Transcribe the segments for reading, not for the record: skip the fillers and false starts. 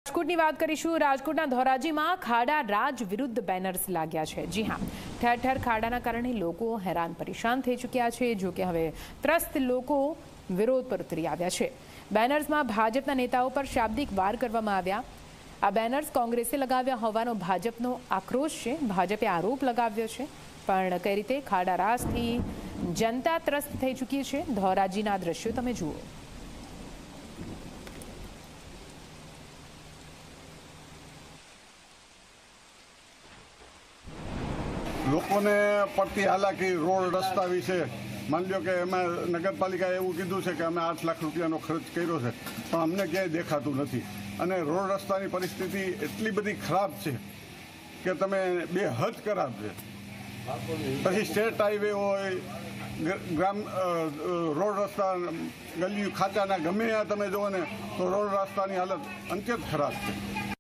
રાજકોટની વાત કરીશું। રાજકોટના ધોરાજીમાં ખાડા રાજ વિરુદ્ધ બેનર્સ લાગ્યા છે। જી હા, ઠેર ઠેર ખાડાના કારણે લોકો હેરાન પરેશાન થઈ ચૂક્યા છે। જો કે હવે ત્રસ્ત લોકો વિરોધ પર ઉતરી આવ્યા છે। બેનર્સમાં ભાજપના નેતાઓ પર શાબ્દિક વાર કરવામાં આવ્યા। આ બેનર્સ કોંગ્રેસે લગાવ્યા હોવાનો ભાજપનો આક્રોશ છે। ભાજપે આરોપ લગાવ્યો છે, પણ કઈ રીતે ખાડા રાજથી જનતા ત્રસ્ત થઈ ચૂકી છે। ધોરાજીના દ્રશ્યો તમે જુઓ। લોકોને પડતી હાલાકી રોડ રસ્તા વિશે માની લો કે અમે નગરપાલિકાએ એવું કીધું છે કે અમે 8 લાખ રૂપિયાનો ખર્ચ કર્યો છે, પણ અમને ક્યાંય દેખાતું નથી। અને રોડ રસ્તાની પરિસ્થિતિ એટલી બધી ખરાબ છે કે તમે બેહદ ખરાબ છે। પછી સ્ટેટ હાઈવે હોય, ગ્રામ રોડ રસ્તા, ગલીઓ ખાંચાના ગમે ત્યાં તમે જુઓ ને તો રોડ રસ્તાની હાલત અંત્યત ખરાબ છે।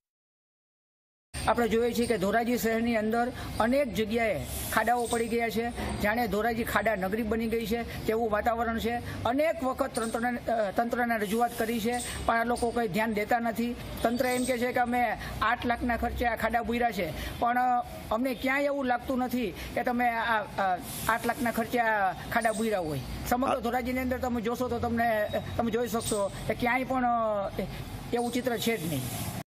આપણે જોઈએ છીએ કે ધોરાજી શહેરની અંદર અનેક જગ્યાએ ખાડાઓ પડી ગયા છે, જાણે ધોરાજી ખાડા નગરી બની ગઈ છે તેવું વાતાવરણ છે। અનેક વખત તંત્રને રજૂઆત કરી છે, પણ આ લોકો કંઈ ધ્યાન દેતા નથી। તંત્ર એમ કહે છે કે અમે 8 લાખના ખર્ચે આ ખાડા બુર્યા છે, પણ અમને ક્યાંય એવું લાગતું નથી કે તમે આ 8 લાખના ખર્ચે આ ખાડા બુર્યા હોય। સમગ્ર ધોરાજીની અંદર તમે જોશો તો તમે જોઈ શકશો કે ક્યાંય પણ એવું ચિત્ર છે જ નહીં।